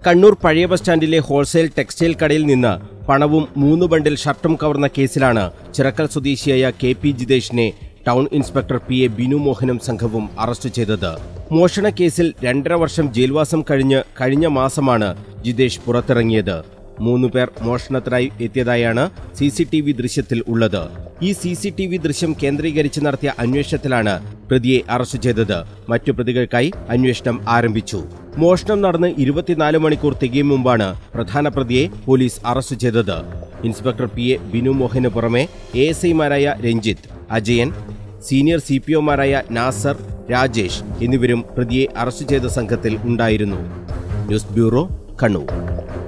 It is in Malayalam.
കണ്ണൂർ പഴയ ബസ് സ്റ്റാൻഡിലെ ഹോൾസെയിൽ ടെക്സ്റ്റൈൽ കടയിൽ നിന്ന് പണവും 3 ബണ്ടിൽ ഷർട്ടും കവർന്ന കേസിലാണ് ചിറക്കൽ സ്വദേശിയായ കെ.പി. ജിതേഷിനെ ടൗൺ ഇൻസ്പെക്ടർ പി.എ. ബിനു മോഹനും സംഘവും അറസ്റ്റ് ചെയ്തത്. മോഷണ കേസിൽ 2.5 വർഷം ജയിൽവാസം കഴിഞ്ഞ മാസമാണ് ജിതേഷ് പുറത്തിറങ്ങിയത്. 3 പേർ മോഷണത്തിനായി എത്തിയതായാണ് CCTV ദൃശ്യത്തിൽ ഉള്ളത്. ഈ CCTV ദൃശ്യം കേന്ദ്രീകരിച്ച് നടത്തിയ അന്വേഷണത്തിലാണ് പ്രതിയെ അറസ്റ്റ് ചെയ്തത്. മറ്റു പ്രതികൾക്കായി അന്വേഷണം ആരംഭിച്ചു. മോഷണം നടന്ന് 24 മണിക്കൂർ തികയും മുമ്പാണ് പ്രധാന പ്രതിയെ പോലീസ് അറസ്റ്റ് ചെയ്തത്. Inspector P. ബിനു മോഹന് പുറമെ ASI-മാരായ രഞ്ജിത്ത്, അജയൻ, സീനിയർ CPO-മാരായ നാസർ, രാജേഷ് എന്നിവരും പ്രതിയെ അറസ്റ്റ് ചെയ്ത സംഘത്തിൽ ഉണ്ടായിരുന്നു. News bureau, Kannur.